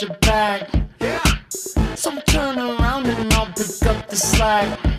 your back. So turn around and I'll pick up the slack.